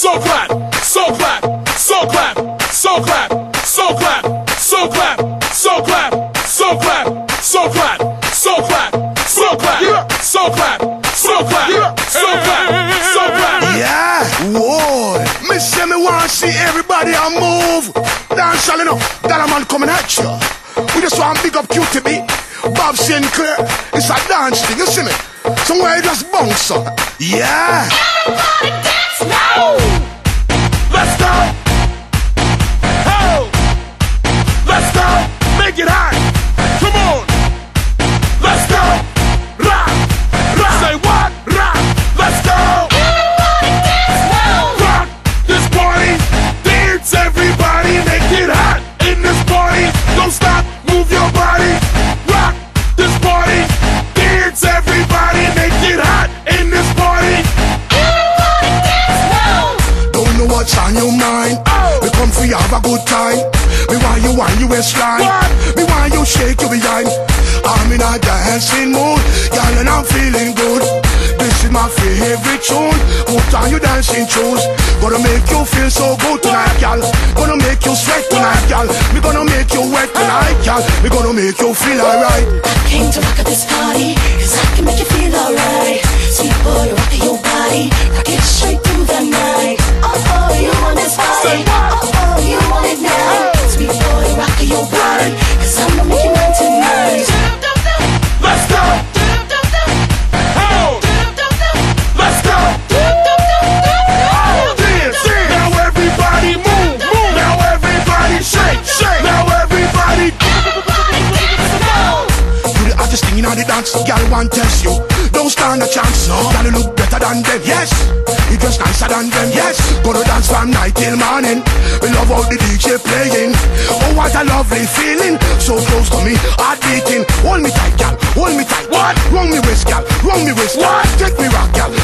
so clap, so clap, so clap, so clap, so clap, so clap, so clap, so clap, so clap, so clap, so clap, so clap, so clap, so clap, so clap. Yeah, whoa. Me say me want see everybody a move. Dance all enough, that a man coming at you. We just want big up QTB, Bob Sinclair. It's a dance thing, you see me? Somewhere you just bounce up. Yeah. Everybody dance now. Let's go. Ho. Let's go. Make it hot. Come on. Let's go. Rock. Rock. Say what? Rock. Let's go. Everybody dance now. Rock this party. Dance everybody. Make it hot in this party. Don't stop. Move your body. Rock this party. Dance everybody. Make it hot in this party. Everybody dance now. Don't know what's on your mind. We come for you have a good time. Me want you on your waistline. Me want you shake your behind. I'm in a dancing mood, girl, and I'm feeling good. This is my favorite tune. Put on your dancing shoes. Gonna make you feel so good tonight, girl. Gonna make you sweat tonight, girl. Me gonna make you wet tonight, girl. Me gonna make you feel alright. I came to rock at this party, cause I can make you feel alright. Sweet boy, rock your body, rock it straight through the night. Oh, you want this body, oh, you want it now. Sweet boy, rock your body, cause I'ma make you mine tonight. Let's go. Ho. Let's go. Dance. Now everybody move. Now everybody shake. Now everybody. You the hottest thing in the dance, girl want test you. Don't stand a chance, no. Girl you look better than them, yes. You dress nicer than them, yes. Gonna dance from night till morning. We love how the DJ playing. Oh what a lovely feeling. So close to me, heart beating. Hold me tight, girl, hold me tight. What? Wrong me waist, girl, wrong me waist. What? Take me rock, girl,